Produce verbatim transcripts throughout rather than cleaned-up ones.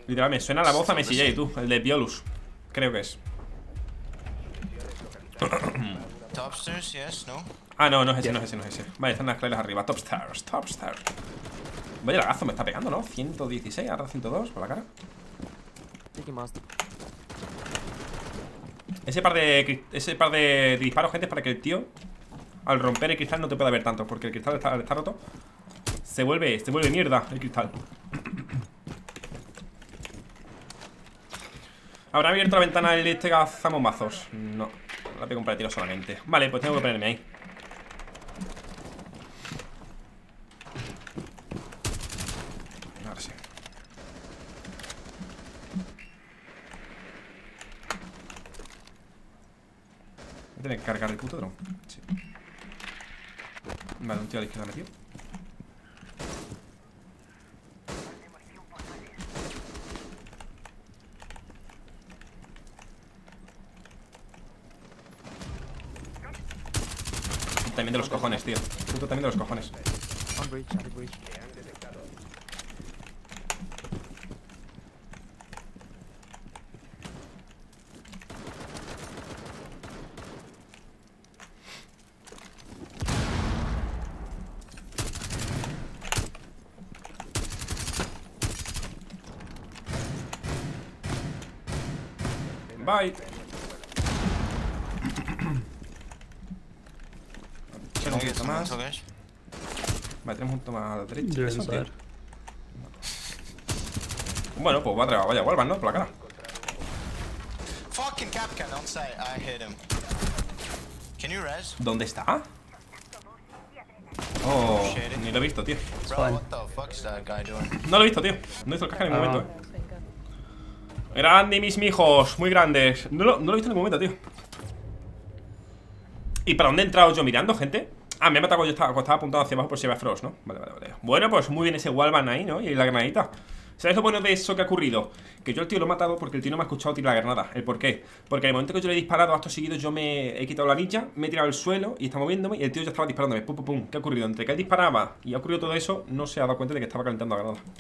Literal, me suena la voz a Messi J, tú. El de Piolus. Creo que es. Top stairs, yes, no. Ah, no, no es ese, no es ese, no es ese. Vale, están las escaleras arriba. Top stairs, top stairs. Vaya lagazo me está pegando, ¿no? ciento dieciséis, ahora ciento dos por la cara. Ese par de ese par de disparos, gente, es para que el tío, al romper el cristal, no te pueda ver tanto. Porque el cristal está, está roto. Se vuelve, se vuelve mierda el cristal. ¿Habrá abierto la ventana el este cazamomazos? No, la pego un par de tiros solamente. Vale, pues tengo que ponerme ahí. Ahora sí. Voy a tener que cargar el puto dron. Sí. Vale, un tío a la izquierda metido. También de los cojones, tío. Puto también de los cojones. Bye. Un poquito más. Vale, tenemos un punto más a la derecha. Eso, tío. Bueno, pues va a traer, vaya, vuelvan, ¿no? Por la cara. Fucking Capcan on site, I hit him. Can you res? ¿Dónde está? Oh, ni lo he visto, tío. Bro, what the fuck is that guy doing? No lo he visto, tío. No hizo el caja en ningún momento, eh. Grande, mis mijos, muy grandes. No lo, no lo he visto en ningún momento, tío. ¿Y para dónde he entrado yo mirando, gente? Ah, me ha matado cuando yo estaba, cuando estaba apuntado hacia abajo por si había Frost, ¿no? Vale, vale, vale. Bueno, pues muy bien ese wallbang ahí, ¿no? Y la granadita. ¿Sabes lo bueno de eso que ha ocurrido? Que yo al tío lo he matado porque el tío no me ha escuchado tirar la granada. ¿El por qué? Porque en el momento que yo le he disparado, acto seguido, yo me he quitado la ninja, me he tirado al suelo y está moviéndome y el tío ya estaba disparándome. Pum, pum, pum. ¿Qué ha ocurrido? Entre que él disparaba y ha ocurrido todo eso, no se ha dado cuenta de que estaba calentando la granada.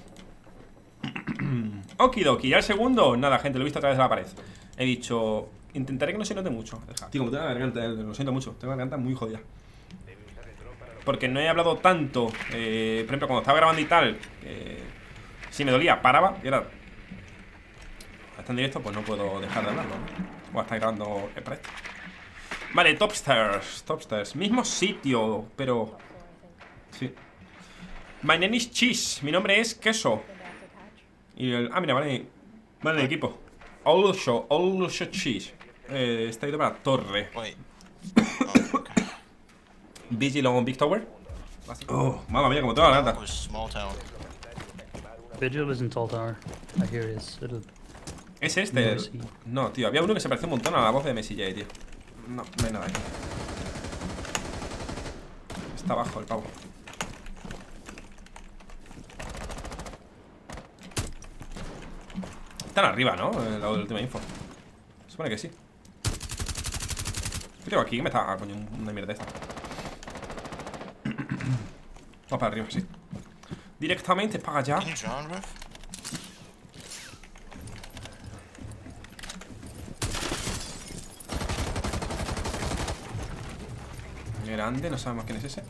Okidoki, ¿ya el segundo? Nada, gente, lo he visto a través de la pared. He dicho, intentaré que no se note mucho. Deja. Tío, como tengo la garganta, lo siento mucho. Tengo la garganta muy jodida. Porque no he hablado tanto. eh, Por ejemplo, cuando estaba grabando y tal, eh, si me dolía, paraba. Y ahora, hasta en directo, pues no puedo dejar de hablarlo, ¿no? Voy a estar grabando el para esto. Vale, top stairs, top stairs. Mismo sitio, pero... Sí. My name is Cheese. Mi nombre es Queso. Y el... Ah, mira, vale. Vale, el equipo. Also, also Cheese. Eh, está ido para torre. Vigil on Big Tower. Oh, mamma mía, como toda la nata. Vigil is in Tall Tower. I hear it is. It'll... ¿Es este? El... No, tío, había uno que se parecía un montón a la voz de Messi J, tío. No, no hay nada aquí. Está abajo el pavo. Están arriba, ¿no? El lado de la última info. Se supone que sí. ¿Qué tengo aquí? ¿Qué me está...? Ah, coño, una mierda esta. Vamos para arriba, sí. Directamente para allá. Grande, no sabemos quién es ese.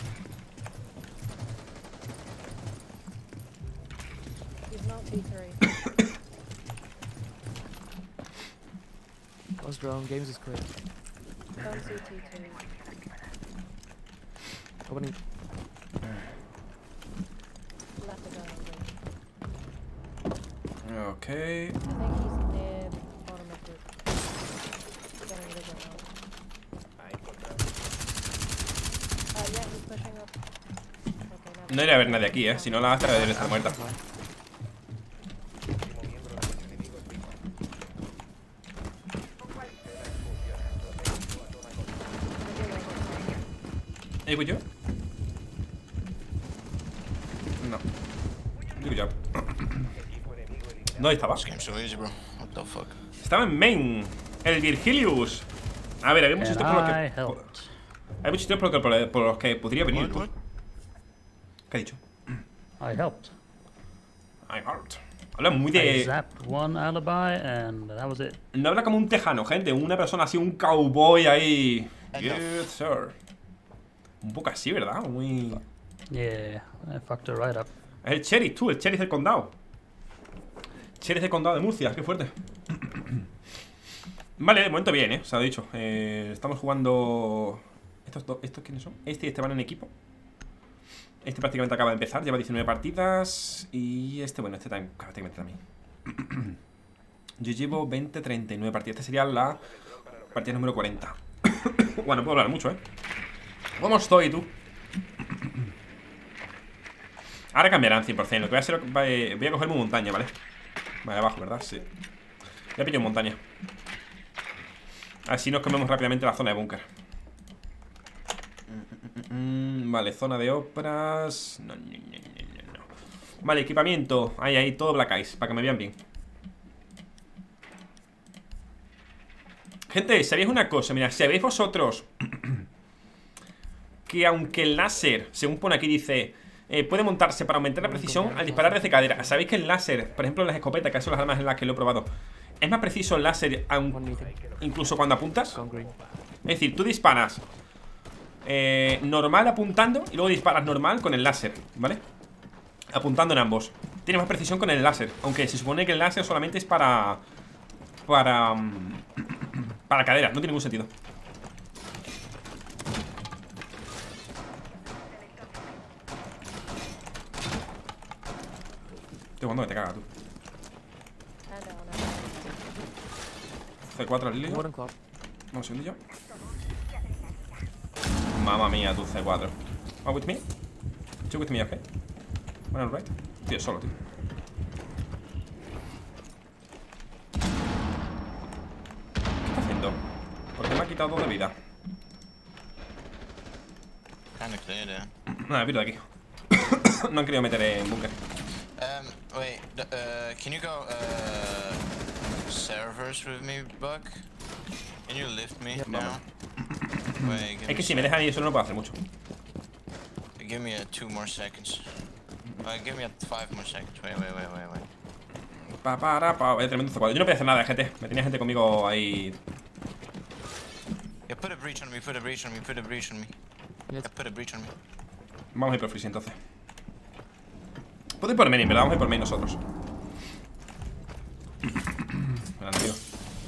Let's drone, games is quick. Opening. Okay. No iré a ver nadie aquí, eh. Si no, la Astra debe estar muerta. ¿Eh, voy yo? No. Digo yo. ¿Dónde estaba? Estaba en main. El Virgilius. A ver, había muchos tíos por los que... Por... Hay muchos tíos por los que, por los que podría venir. ¿Qué ha dicho? I helped. I helped. Habla muy I de... zapped one alibi and that was it. No habla como un tejano, gente. Una persona así, un cowboy ahí. Good, sir. Un poco así, ¿verdad? Muy... Yeah, I fucked her right up. Es el sheriff, tú, el sheriff del condado. Sheriff del condado de Murcia, qué fuerte. Vale, de momento bien, ¿eh? Se ha dicho. Eh, estamos jugando... ¿Estos dos? ¿Estos quiénes son? Este y este van en equipo. Este prácticamente acaba de empezar, lleva diecinueve partidas. Y este, bueno, este también prácticamente también. Yo llevo veinte, treinta y nueve partidas. Esta sería la partida número cuarenta. Bueno, puedo hablar mucho, ¿eh? ¿Cómo estoy, tú? Ahora cambiarán cien por cien. Lo que voy a hacer, voy a cogerme montaña, ¿vale? Vale, abajo, ¿verdad? Sí. Voy a pillar montaña. Así nos comemos rápidamente la zona de búnker. Vale, zona de obras. No, no, no, no, no. Vale, equipamiento. Ahí, ahí, todo Black Ice, para que me vean bien. Gente, ¿sabéis una cosa? Mira, si sabéis vosotros que aunque el láser, según pone aquí, dice eh, puede montarse para aumentar la precisión al disparar desde cadera. ¿Sabéis que el láser, por ejemplo en las escopetas, que son las armas en las que lo he probado, es más preciso el láser aun, incluso cuando apuntas? Es decir, tú disparas eh, normal apuntando y luego disparas normal con el láser, ¿vale? Apuntando en ambos. Tiene más precisión con el láser, aunque se supone que el láser solamente es para... Para... Para cadera, no tiene ningún sentido. Estoy jugando que te caga, tú. C cuatro al lío. Vamos un segundillo. Mamma mía, tu C cuatro. One with me. Two with me, ok. One on right. Tío, solo, tío. ¿Qué está haciendo? ¿Por qué me ha quitado dos de vida? Kinda clear there. Nada, me pido de aquí. No han querido meter en búnker. Um, wait, uh, can you go, uh, servers with me, Buck? Can you lift me now? Wait, give Es que me si me dejan ir, eso no puedo hacer mucho. Give me uh, two more seconds. Uh, give me uh, five more seconds. Wait, wait, wait, wait, wait. Pa, para, pa. Vaya tremendo C cuatro. Yo no podía hacer nada, gente. Me tenía gente conmigo ahí. Yeah, put a breach on me, put a breach on me, put a breach on me. Yeah, put a breach on me. Vamos a ir por Freeze entonces. Puedo ir por main, ¿verdad? Vamos a ir por main nosotros. Grande, tío.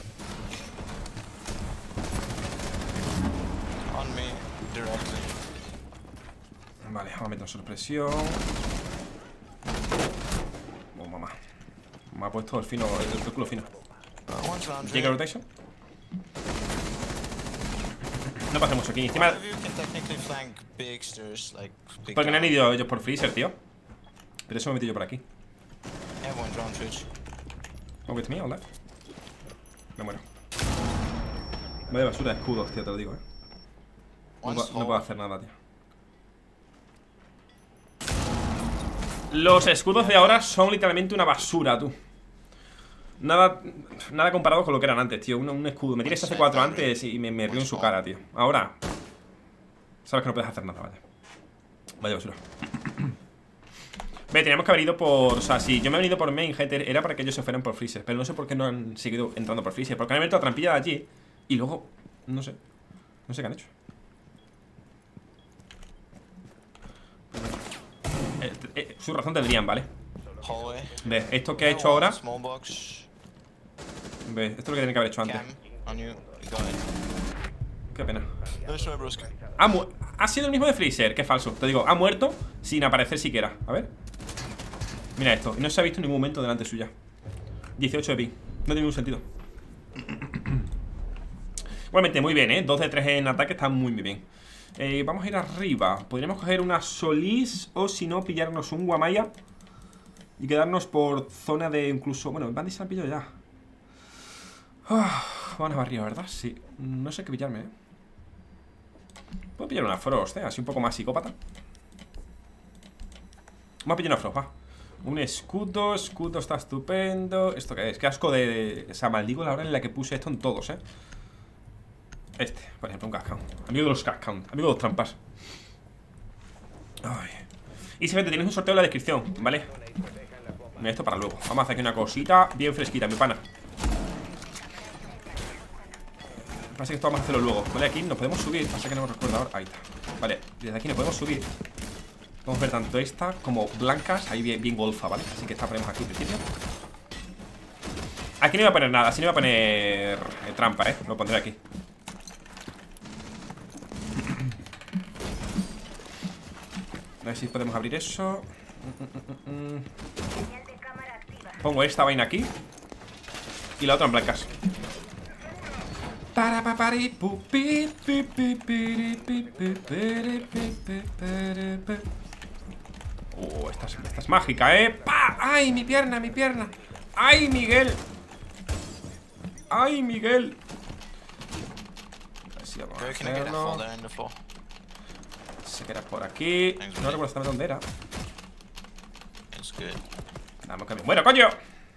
On me, directly. Vale, vamos a meter sorpresión. Oh, mamá. Me ha puesto el fino, el, el culo fino. Uh, one's laundry. Llega rotation. No pasa mucho aquí. Encima. One of you can technically flank big stairs, like big Porque no han tower. ido ellos por Freezer, tío. Pero eso me he metido yo por aquí. Everyone drone switch. Go with me, all left. Me muero. Vaya basura de escudos, tío, te lo digo, eh. No, One's puedo- no hole. puedo hacer nada, tío. Los escudos de ahora son literalmente una basura, tú. Nada, nada comparado con lo que eran antes, tío. Un, un escudo. Me tienes C cuatro antes y me, me río en su cara, tío. Ahora sabes que no puedes hacer nada, vaya. Vaya basura. Ve, teníamos que haber ido por... O sea, si yo me he venido por main, gente, era para que ellos se fueran por Freezer. Pero no sé por qué no han seguido entrando por Freezer. Porque han abierto la trampilla de allí y luego... No sé. No sé qué han hecho. Eh, eh, su razón tendrían, ¿vale? Hallway. Ve, esto que ha hecho ahora... Small box. Ve, esto es lo que tienen que haber hecho antes. Cam on you. Go ahead. Qué pena. Eso es brusca. Ha, mu- ha sido el mismo de Freezer, que falso. Te digo, ha muerto sin aparecer siquiera. A ver. Mira esto. Y no se ha visto en ningún momento delante suya. dieciocho de pi. No tiene ningún sentido. Igualmente, muy bien, ¿eh? dos de tres en ataque está muy, muy bien. Eh, vamos a ir arriba. Podríamos coger una Solís o si no, pillarnos un Guamaya y quedarnos por zona de incluso... Bueno, Bandit se la pillo ya. Ah, vamos a arriba, ¿verdad? Sí. No sé qué pillarme, ¿eh? Puedo pillar una Frost, ¿eh? Así un poco más psicópata. Vamos a pillar una Frost, va. Un escudo, escudo está estupendo. ¿Esto qué es? Qué asco de... O sea, maldigo la hora en la que puse esto en todos, ¿eh? Este, por ejemplo, un Cascount. Amigo de los Cascount, amigo de los trampas. Ay. Y simplemente tienes un sorteo en la descripción, ¿vale? Mira, esto para luego. Vamos a hacer aquí una cosita bien fresquita, mi pana. Pasa que esto vamos a hacerlo luego. Vale, aquí nos podemos subir. Pasa que no me recuerdo ahora. Ahí está. Vale, desde aquí nos podemos subir. Podemos ver tanto esta como blancas. Ahí bien, bien golfa, ¿vale? Así que esta ponemos aquí al principio. Aquí no voy a poner nada. Así no voy a poner eh, trampa, ¿eh? Lo pondré aquí. A ver si podemos abrir eso. Pongo esta vaina aquí y la otra en blancas. Para pa pari pu pi pi pi pi pi pi pi. Oh, esta es, esta es mágica, eh. ¡Pa! ¡Ay, mi pierna, mi pierna! ¡Ay, Miguel! ¡Ay, Miguel! A ver si vamos a hacerlo. Se queda por aquí. No recuerdo exactamente dónde era. Vamos, que me muero, coño.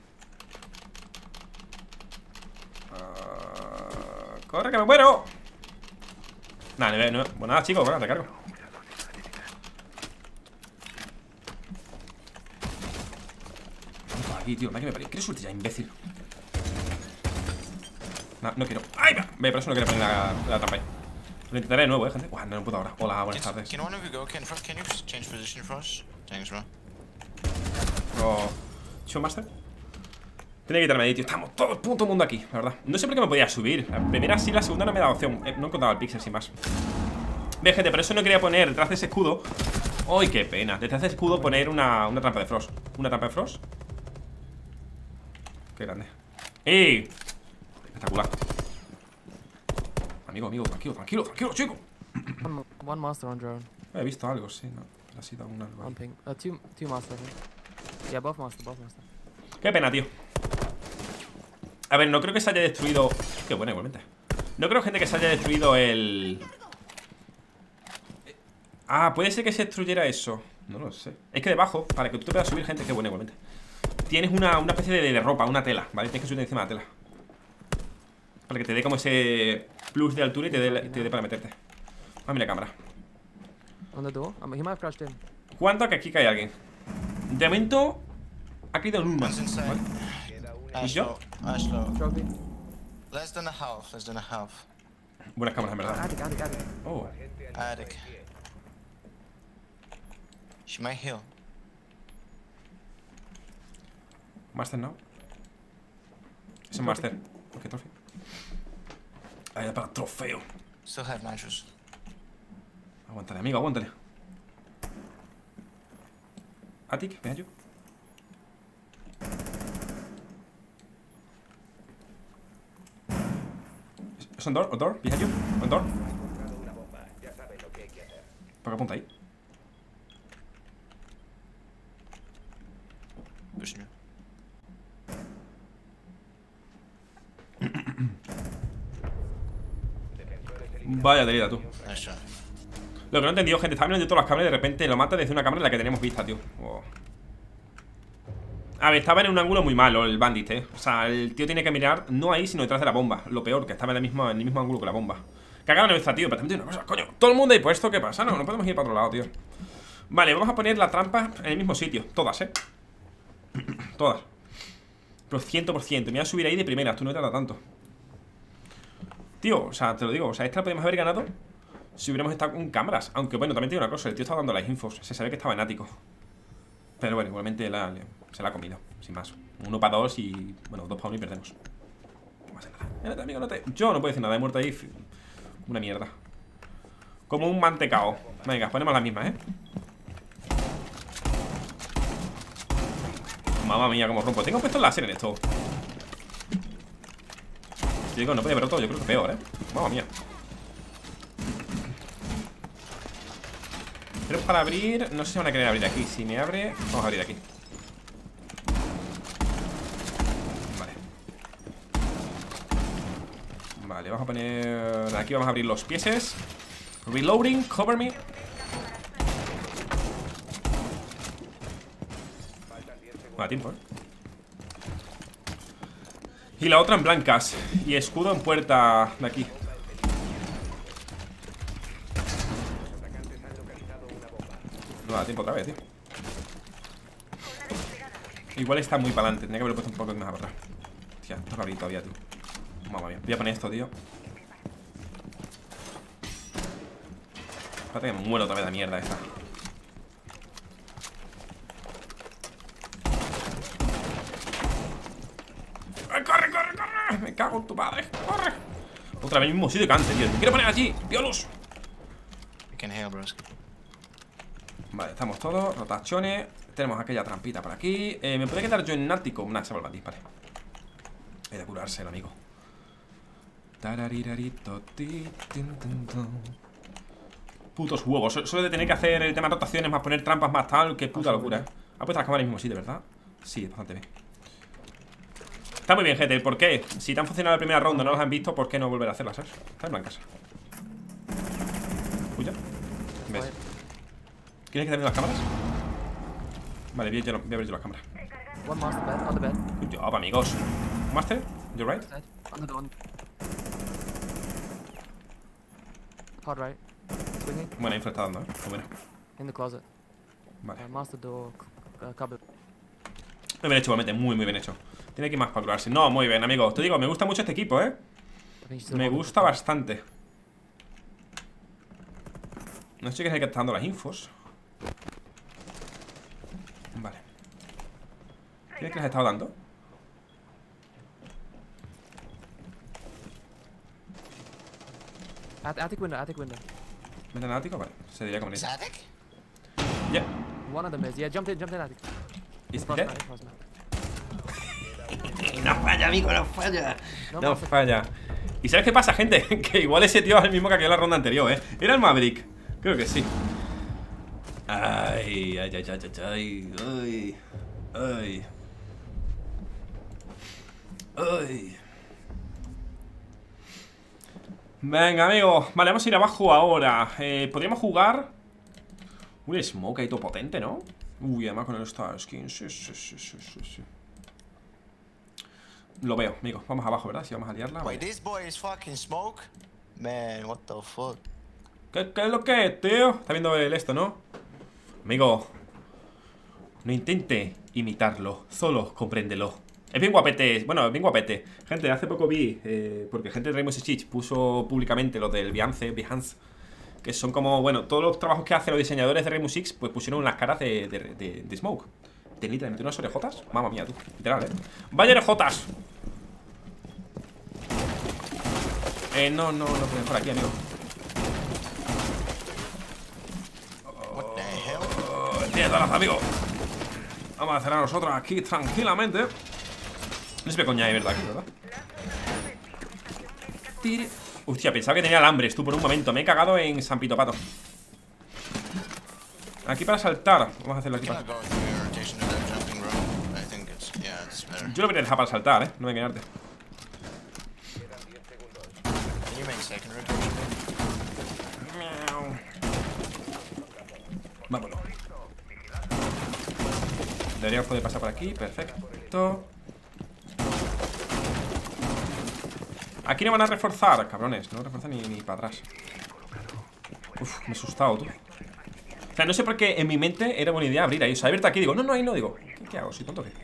Uh, corre, que me muero. Nada, no, no, pues nada, chicos, bueno, recargo. Vamos aquí, tío, me me parece. ¿Quieres suerte ya, imbécil? No, no quiero. ¡Ay, va! Ve, por eso no quiero poner la, la trampa ahí. Lo intentaré de nuevo, eh, gente. Buah, no, no puedo ahora. Hola, buenas tardes. Can one of you go? Can, can you change position for us? Thanks, bro. Oh, Showmaster. Tiene que quitarme ahí, tío. Estamos todo el puto mundo aquí, la verdad. No sé por qué me podía subir. La primera sí, la segunda no me da opción. eh, No he encontrado el pixel sin más. Ve, gente, por eso no quería poner detrás de ese escudo. ¡Ay, qué pena! Detrás de ese escudo poner una, una trampa de Frost. ¿Una trampa de Frost? Qué grande. ¡Ey! Espectacular. Amigo, amigo, tranquilo, tranquilo, tranquilo, chico. One, one master on drone. He visto algo, sí, no. Ha sido un algo. One ping. Uh, two, two master. I think. Yeah, both master, both master. Qué pena, tío. A ver, no creo que se haya destruido. Qué bueno, igualmente. No creo, gente, que se haya destruido el. Ah, puede ser que se destruyera eso. No lo sé. Es que debajo, para que tú te puedas subir, gente, qué bueno, igualmente. Tienes una, una especie de, de ropa, una tela, ¿vale? Tienes que subir encima de la tela. Para que te dé como ese plus de altura y te dé, te dé para meterte. Ah, mira, cámara. On the door? Um, he might have crashed in. ¿Cuánto que aquí cae alguien? De momento ha caído en un más, ¿vale? ¿Y yo? Ashlow. Trophy. Less than a half, less than a half. Buenas cámaras, en verdad. Attic, attic, attic. Oh. Attic. She might heal. Master now. Es un master. ¿Por qué trofeo? Ahí para trofeo. Still have nitros. Aguántale, amigo, aguántale. Attic, behind you. ¿Es on door? ¿On door? ¿Behind you? ¿On door? ¿Por qué apunta ahí? Pushing you. Vaya telita, tú. Nice shot. Lo que no he entendido, gente, estaba viendo todas las cámaras y de repente lo mata desde una cámara en la que tenemos vista, tío. Oh. A ver, estaba en un ángulo muy malo el bandit, eh. O sea, el tío tiene que mirar no ahí, sino detrás de la bomba. Lo peor, que estaba en el mismo, en el mismo ángulo que la bomba. Cagada la nuestra, tío. Pero también una cosa, coño. Todo el mundo ahí puesto, ¿qué pasa? No, no podemos ir para otro lado, tío. Vale, vamos a poner la trampa en el mismo sitio. Todas, eh. Todas. Pero cien por ciento. Me voy a subir ahí de primera. Tú no te tardas tanto. Tío, o sea, te lo digo. O sea, esta la podemos haber ganado si hubiéramos estado con cámaras. Aunque bueno, también te digo una cosa. El tío estaba dando las infos. Se sabe que estaba en ático. Pero bueno, igualmente la, se la ha comido. Sin más. Uno para dos y... Bueno, dos para uno y perdemos. No pasa nada. Mírate, amigo, no te... Yo no puedo decir nada. He muerto ahí. Una mierda. Como un mantecao. Venga, ponemos las mismas, ¿eh? Mamma mía, como rompo. Tengo puesto el láser en esto. Yo digo, no podía ver todo. Yo creo que peor, ¿eh? Mamma mía. Pero para abrir... No sé si van a querer abrir aquí. Si me abre... Vamos a abrir aquí. Vale. Vale, vamos a poner... Aquí vamos a abrir los pieses. Reloading, cover me. Va a tiempo, ¿eh? Y la otra en blancas. Y escudo en puerta de aquí. No da tiempo otra vez, tío. Igual está muy para adelante. Tendría que haberlo puesto un poco más para atrás. Tía, esto cabrito todavía, tío. Mamma mía. Voy a poner esto, tío. Espérate que me muero otra vez de mierda esta. ¡Corre, corre, corre! Me cago en tu padre. ¡Corre! Otra vez el mismo sitio que antes, tío. Me quiero poner allí. ¡Piolos! Vale, estamos todos. Rotaciones. Tenemos aquella trampita por aquí. Eh, ¿Me puede quedar yo en nático? Nah, se vuelve a disparar. Hay de curarse el amigo. Putos huevos. Solo de tener que hacer el tema de rotaciones, más poner trampas, más tal. Qué puta locura, eh. Ha puesto las cámaras en el mismo sitio, ¿verdad? Sí, es bastante bien. Está muy bien, gente. ¿Por qué? Si te han funcionado la primera ronda, no las han visto, ¿por qué no volver a hacerlas, sabes? Está en blancas. Cuya. ¿Ves? ¿Quieres que te abran las cámaras? Vale, voy a, yo, voy a abrir yo las cámaras. One master bed, on the bed. Good job, amigos. Master, you right? Dead. Another one. Hard right. Swinging. Buena infra está dando, ¿eh? Muy buena. In the closet. Vale. Uh, master door, uh, cupboard. Muy bien hecho, igualmente, muy, muy bien hecho. Tiene que ir más para curarse. No, muy bien, amigos. Te digo, me gusta mucho este equipo, ¿eh? I think she's Me still gusta bastante. No sé qué es el que está dando las infos. Vale. ¿Qué es que les he estado dando? At attic window, attic window. ¿Meten al ático? Vale, se diría como Is dice. attic? Yeah. One of them is. Yeah, jumped in, jumped in attic. Is Cross dead? mat, cross mat. No falla, amigo, no falla. No, No master. falla. ¿Y sabes qué pasa, gente? Que igual ese tío es el mismo que aquel en la ronda anterior, ¿eh? Era el Maverick. Creo que sí. Ay, ay, ay, ay, ay, ay. Ay. Ay. Venga, amigos. Vale, vamos a ir abajo ahora. Eh, Podríamos jugar un smoke ahí todo potente, ¿no? Uy, además con el Star Skin. Sí, sí, sí, sí, sí, sí. Lo veo, amigos. Vamos abajo, ¿verdad? Si vamos a liarla. Wait, Vale. this boy is fucking smoke? Man, what the fuck? ¿Qué, ¿Qué es lo que es, tío? Está viendo el esto, ¿no? Amigo, no intente imitarlo, solo compréndelo. Es bien guapete, bueno, es bien guapete. Gente, hace poco vi, eh, porque gente de Rainbow Six Siege puso públicamente lo del Behance, Behance, que son como, bueno, todos los trabajos que hacen los diseñadores de Rainbow Six, pues pusieron las caras de, de, de, de Smoke. ¿Te literalmente unas orejotas? Mamma mía, tú, literal, ¿eh? ¡Vaya orejotas! Eh, no, no, no pueden por aquí, amigo. What the hell? Oh, tiene todas las, amigo. Vamos a hacer a nosotros aquí tranquilamente. No se ve coña de verdad aquí, ¿verdad? Tire. Hostia, pensaba que tenía alambres, tú, por un momento. Me he cagado en San Pito Pato. Aquí para saltar. Vamos a hacerlo aquí para... Can I go through your rotation to that jumping rope? I think it's, yeah, it's better. Yo lo voy a dejar para saltar, eh. No me engañarte. Can you make second rotation? Vámonos. Deberíamos poder pasar por aquí, perfecto. Aquí no van a reforzar, cabrones. No refuerzan ni, ni para atrás. Uf, me he asustado, tú. O sea, no sé por qué en mi mente era buena idea abrir ahí. O sea, he abierto aquí, digo, no, no, ahí no, digo. ¿Qué, qué hago? ¿Soy tonto o qué?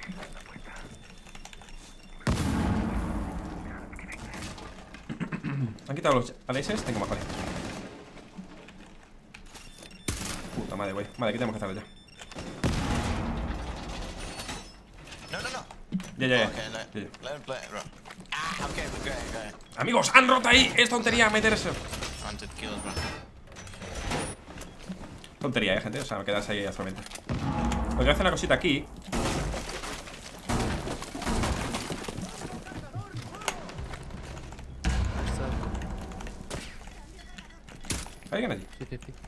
¿Han quitado los A D S? Tengo más, vale. Puta madre, güey. Vale, aquí tenemos que hacerlo ya. No, no, no. Ya, ya, ya. Okay, let, Ya, ya. let him play, bro. Ah, okay, go ahead, go ahead. Amigos, han roto ahí. Es tontería meterse. Hunted kills, bro. Tontería, eh, gente. O sea, me quedas ahí actualmente. Voy a hacer una cosita aquí. ¿Hay alguien allí? fifty fifty.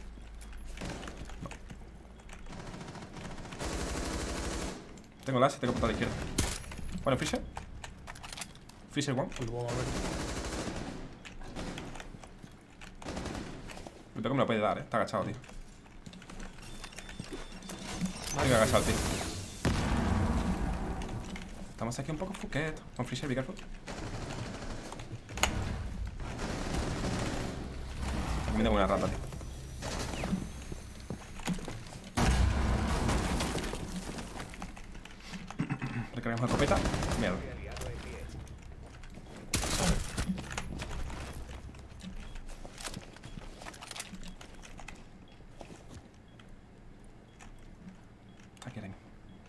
Tengo las, tengo por la izquierda. Bueno, Freezer. Freezer one. Full wall already. El toque me lo puede dar, eh. Está agachado, tío. Venga, agachado, tío. Estamos aquí un poco fuquet. Con Freezer, be careful. Me tengo una rata, tío. Cargamos la escopeta. Mierda. Aquí tengo.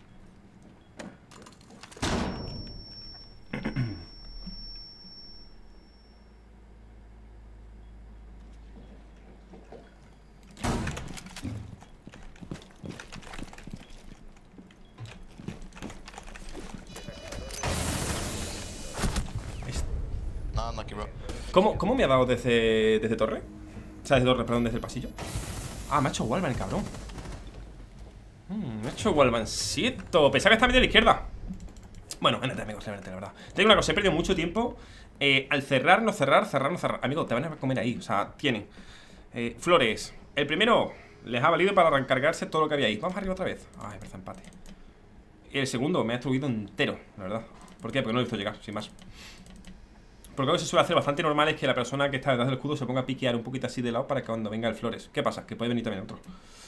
No, unlucky, bro. ¿Cómo, ¿Cómo me ha dado desde, desde torre? O sea, desde torre, perdón, desde el pasillo. Ah, me ha hecho wallbang, cabrón. Mm, me ha hecho wallbangcito. Pensaba que estaba medio a la izquierda. Bueno, entrate, amigos, realmente, la verdad. Te digo una cosa, he perdido mucho tiempo eh, al cerrar, no cerrar, cerrar, no cerrar. Amigos, te van a comer ahí, o sea, tienen eh, flores. El primero les ha valido para recargarse todo lo que había ahí. Vamos arriba otra vez. Ay, parece empate. Y el segundo me ha destruido entero, la verdad. ¿Por qué? Porque no lo he visto llegar, sin más. Porque algo que se suele hacer bastante normal es que la persona que está detrás del escudo se ponga a piquear un poquito así de lado para que cuando venga el flores. ¿Qué pasa? Que puede venir también otro.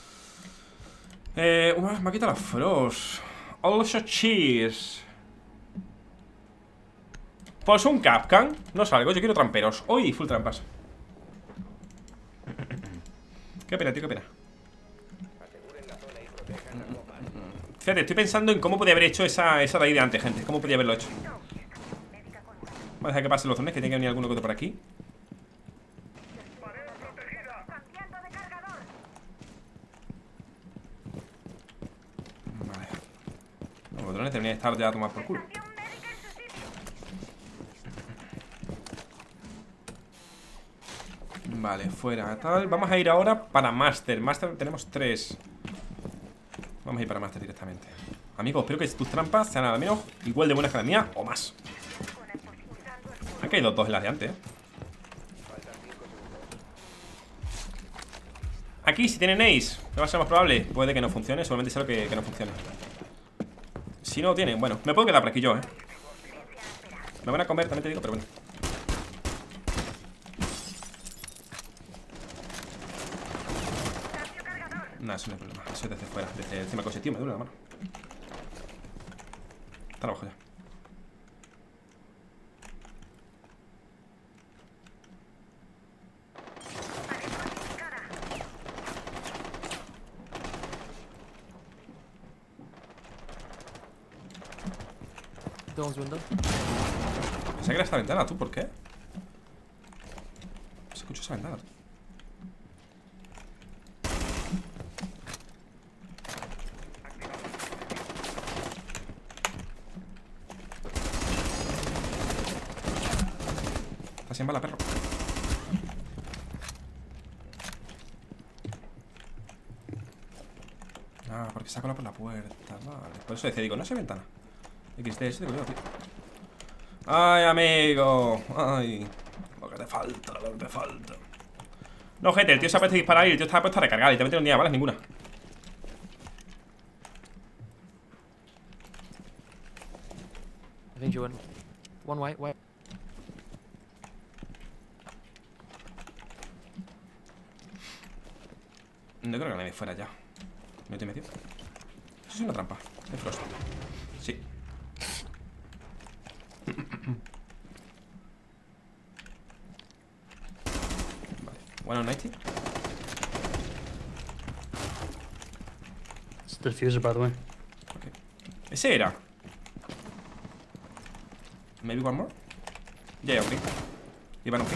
Eh, una vez me ha quitado la frost. Also cheese. Pues un Capcan. No salgo, yo quiero tramperos. Uy, full trampas. Qué pena, tío, qué pena. Fíjate, estoy pensando en cómo podía haber hecho esa, esa de ahí de antes, gente. Cómo podía haberlo hecho. Vamos a dejar que pasen los zones, que tiene que venir alguno que otro por aquí. Vale. Los drones deberían estar ya a tomar por culo. Vale, fuera, tal. Vamos a ir ahora para Master. Master tenemos tres. Vamos a ir para Master directamente. Amigos, espero que tus trampas sean al menos igual de buenas que la mía o más. Han caído dos en las de antes, ¿eh? Aquí, si tienen ace, ¿qué va a ser más probable? Puede que no funcione, solamente sé lo que, que no funcione. Si no tienen, bueno, me puedo quedar por aquí yo, ¿eh? Me van a comer, también te digo, pero bueno. No, eso no hay problema, eso es desde fuera, desde encima del coche, tío, me duele la mano. Está abajo ya. Door's window. Pensé que era esta ventana, ¿tú por qué? Se escucha esa ventana. Está sin bala, perro. Ah, porque se ha colado por la puerta. Vale, por eso decía, digo, no sé ventana. equis de ese, digo yo, tío. Ay, amigo. Ay, lo que te falta, lo que te falta. No, gente, el tío se ha puesto a disparar y el tío estaba puesto a recargar. Y literalmente no tenía balas ninguna. I think you win. One white, white. No creo que nadie fuera ya. Me estoy metido. Eso es una trampa. Es Frost. Sí. Vale. One on ninety. It's the diffuser, by the way. Okay. Ese era. Maybe one more. Ya, yeah, ok. Iban un ping.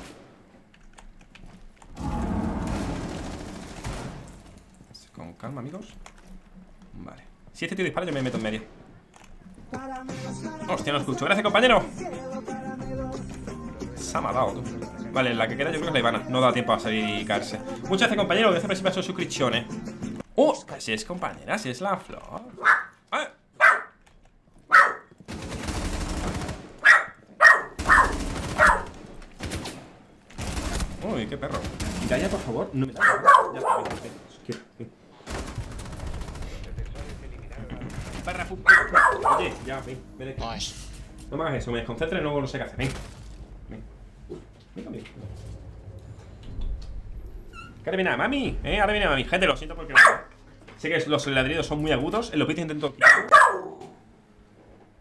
Con calma, amigos. Vale. Si este tío dispara, yo me meto en medio. Hostia, no escucho. Gracias, compañero. Se ha matado, tú. Vale, la que queda yo creo que es la Ivana. No da tiempo a salir y caerse. Muchas gracias, compañero. Gracias por siempre su suscripción, eh. ¡Uh! Si es compañera, si es la flor. ¡Ah! Uy, qué perro. Calla, por favor. No me da. Ya está, bien, bien. Quiero, bien. Perra, pu- Oye, ya, ven, ven aquí. Nice. No me hagas eso, me desconcentre y luego no sé qué hacer. Ven. Ven. Ven conmigo. Que ahora viene a mami, eh, ahora viene a mami. Gente, lo siento porque sé que los ladridos son muy agudos. En los vídeos intento.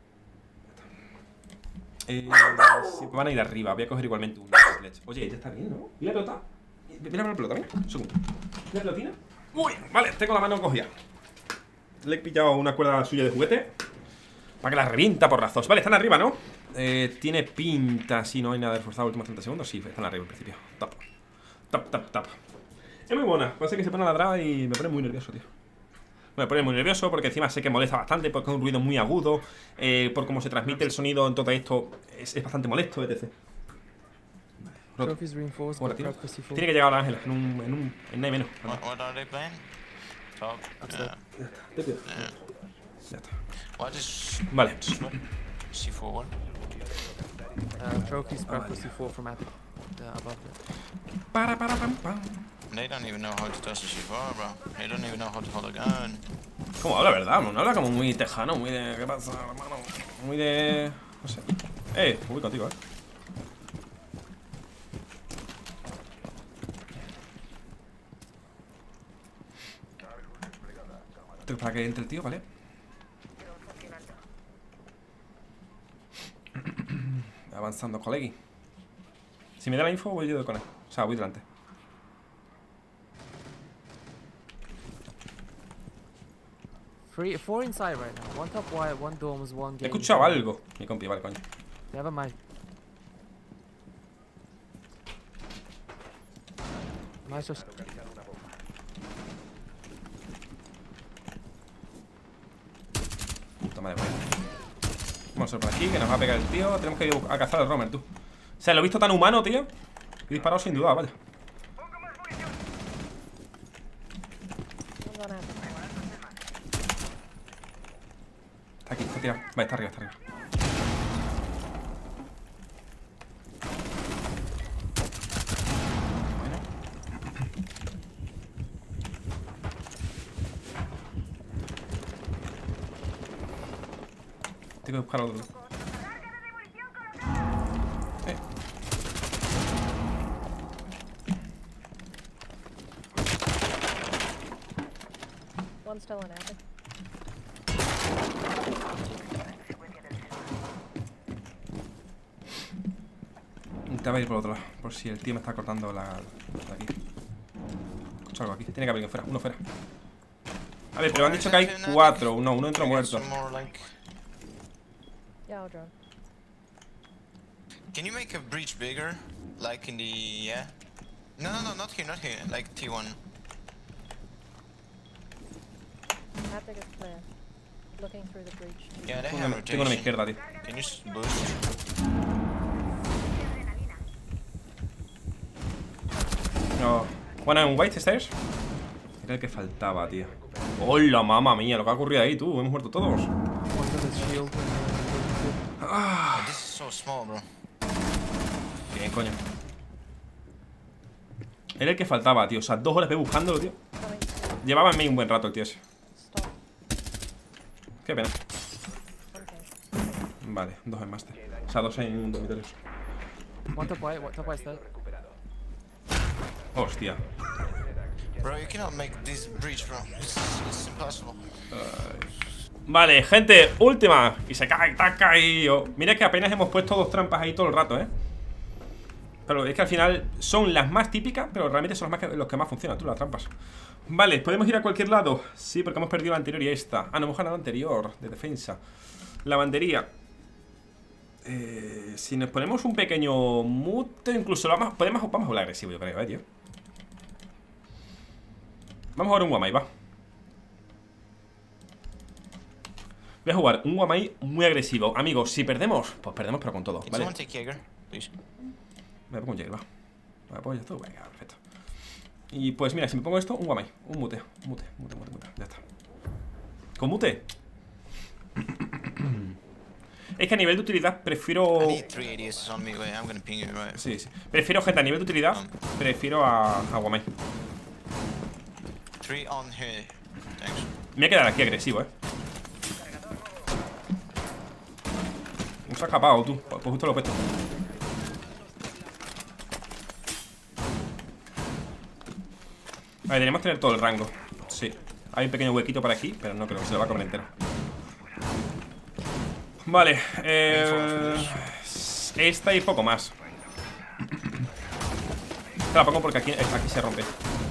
Eh, sí, van a ir arriba. Voy a coger igualmente un sledge. Oye, ya está bien, ¿no? ¿Y la pelota? Mira la pelota, ¿bien? Un segundo. ¿Y la pelotina? Muy bien, vale, tengo la mano cogida. Le he pillado una cuerda suya de juguete para que la revienta por razos. Vale, están arriba, ¿no? Eh, tiene pinta, si no hay nada de reforzado últimos treinta segundos. Sí, están arriba al principio. Top. Top, top, top. Es muy buena. Pasa que se pone a ladrar y me pone muy nervioso, tío. Me pone muy nervioso porque encima sé que molesta bastante, porque es un ruido muy agudo, eh, por cómo se transmite el sonido en todo esto es, es bastante molesto, etcétera. Vale, bueno, tiene, tiene que llegar a la Ángela en un, en un, en nada menos. What, what are they playing? Top. Yeah. Ya está, te pido. Yeah. Ya está. What is Vale. C four one? Uh, trophies, prep for C four from Epic. Uh, above that. Para, para, pam, pam. They don't even know how to toss a C four, bro. They don't even know how to hold a gun. ¿Cómo habla, verdad? No habla como muy tejano, muy de... ¿Qué pasa, hermano? Muy de... No sé. Eh, voy contigo, eh. Esto es para que entre el tío, ¿vale? Avanzando, colegi. Si me da la info, voy yo con él. O sea, voy delante. Three, four inside right now. One top wire, one domes, one He game. escuchado algo. Mi compi, vale, coño. They have a mic. Nice just. Puta madre, bueno. Vamos a ir por aquí, que nos va a pegar el tío. Tenemos que ir a cazar al Romer, tú. O sea, lo he visto tan humano, tío. He disparado sin duda, vaya. Está aquí, está tirado. Vale, está arriba, está arriba. Bueno. Tengo que buscar al otro. Eh. One still in Epic. Te va a ir por otro lado, por si el tío me está cortando la... de aquí. Escucho algo aquí. Tiene que haber alguien fuera, uno fuera. A ver, pero han dicho que hay cuatro. No, uno entró muerto. Yeah, I'll drone. Can you make a breach bigger? Like in the... yeah? No, no, no, not here, not here. Like T one. Epic is clear. Looking through the breach. Yeah, they Tengo have una, tengo una a mi rotation. izquierda, tío. Can you s- boost? No. Bueno, en White Stairs. Era el que faltaba, tío. ¡Hola, mamá mía! Lo que ha ocurrido ahí, tú. Hemos muerto todos. One with his shield. Ah, Oh, this is so small, bro. bien, coño. Era el que faltaba, tío. O sea, dos horas ve buscándolo, tío. Coming. Llevaba en mí un buen rato el tío ese. Stop. Qué pena. Okay. Vale, dos en Master. O sea, dos en dormitorios. One top wire, one top wire still. Hostia. Bro, you cannot make this breach, bro. It's, it's impossible. Vale, gente, última. Y se cae, está caído. Mira que apenas hemos puesto dos trampas ahí todo el rato, ¿eh? Pero es que al final son las más típicas, pero realmente son las más que, los que más funcionan, tú, las trampas. Vale, ¿podemos ir a cualquier lado? Sí, porque hemos perdido la anterior y esta. Ah, no, hemos ganado la anterior, de defensa. Lavandería. Eh, si nos ponemos un pequeño mute, incluso lo vamos, podemos, vamos a jugar agresivo, yo creo, eh, tío. Vamos a jugar un Guamai, va. Voy a jugar un Guamai muy agresivo. Amigos, si perdemos, pues perdemos, pero con todo, Can ¿vale? someone take Jaeger, please? Me pongo un Jaeger, va. Me pongo esto, venga, perfecto. Y pues mira, si me pongo esto, un Guamai. Un mute, un mute, mute, mute, mute. Ya está. ¿Con mute? Es que a nivel de utilidad prefiero... I need three A D Ss on me, wait, I'm gonna ping you, right? Sí, sí. Prefiero, gente, a nivel de utilidad, prefiero a, a Guamai. Three on here. Thanks. Me voy a quedar aquí agresivo, eh. No se ha escapado, tú. Pues justo lo he puesto. Vale, deberíamos tener todo el rango. Sí. Hay un pequeño huequito por aquí, pero no creo que se lo va a comer entero. Vale, eh... es esta y poco más. Te la pongo porque aquí, aquí se rompe.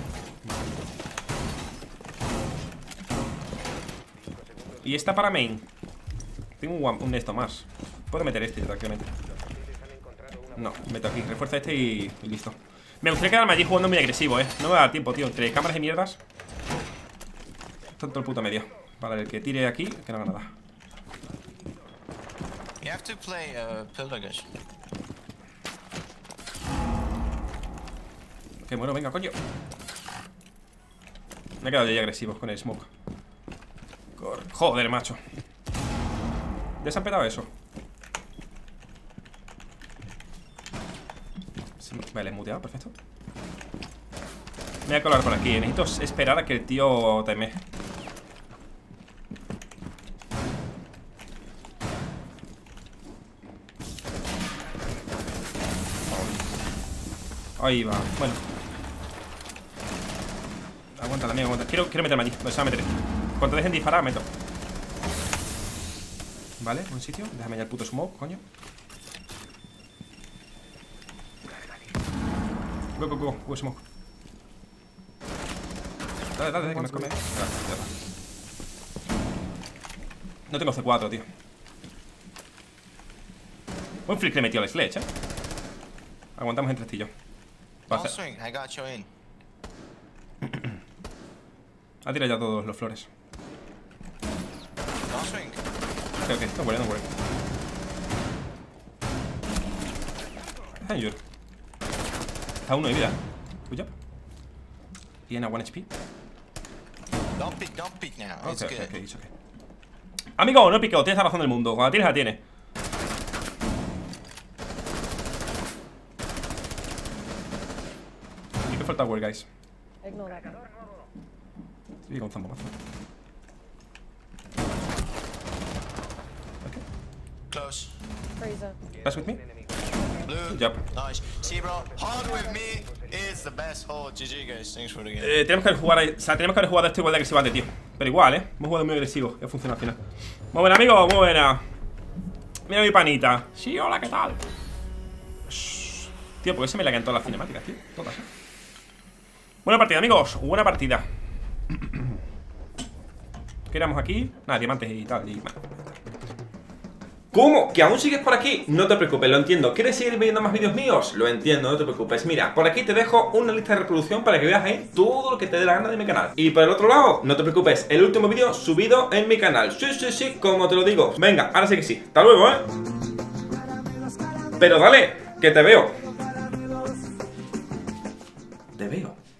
Y esta para main. Tengo un, un esto más. Puedo meter este tranquilamente. No, meto aquí, refuerza este y, y listo. Me gustaría quedarme allí jugando muy agresivo, eh. No me da tiempo, tío, entre cámaras y mierdas. Tanto el puto medio. Para el que tire aquí, que no haga nada. You have to play uh, pillar, guys. Que bueno, venga, coño. Me he quedado ya agresivo con el smoke. Joder, macho. ¿Ya se han petado eso? Vale, he muteado, perfecto. Me voy a colar por aquí. Necesito esperar a que el tío teme. Ahí va, bueno. Aguanta también, aguanta. Quiero, quiero meterme allí, me se va a meter. Cuando dejen disparar, meto. Vale, buen sitio. Déjame ya el puto smoke, coño. Go, go, go, go, smoke. Dale, dale, dale, que me come. No tengo C cuatro, tío. Buen flick le metió al sledge, eh. Aguantamos entre este y yo. Don't swing, I got you in. Ha tirado ya todos los flores. Don't swing. Ok, ok, no worry, no worry. Thank you. Está uno de vida. Good job. Tiene one H P. Don't pick, don't pick now. Ok, It's ok, good. ok, it's okay. Amigo, no he picado, tienes la razón del mundo. Cuando la tienes, la tienes. Y que falta tower, guys. Ignore that. Sí, con zambomazo. Ok. Close. Freezer. Pass with me. Blue. Good job. Nice. See, bro, hold with me is the best hold. G G, guys. Thanks for the game. Eh, tenemos que haber jugado, o sea, tenemos que haber jugado esto igual de agresivamente, tío. Pero igual, eh. Hemos jugado muy agresivo. Ya funciona al final. Muy buena, amigo, muy buena. Mira mi panita. Sí, hola, ¿qué tal? Shh. Tío, ¿por qué se me lagan todas las cinemáticas, tío? Todas, eh. Buena partida, amigos. Buena partida. ¿Qué éramos aquí? Nada, diamantes y tal. Y... ¿Cómo? ¿Que aún sigues por aquí? No te preocupes, lo entiendo. ¿Quieres seguir viendo más vídeos míos? Lo entiendo, no te preocupes. Mira, por aquí te dejo una lista de reproducción para que veas ahí todo lo que te dé la gana de mi canal. Y por el otro lado, no te preocupes, el último vídeo subido en mi canal. Sí, sí, sí, como te lo digo. Venga, ahora sí que sí. Hasta luego, ¿eh? Pero dale, que te veo. Te veo.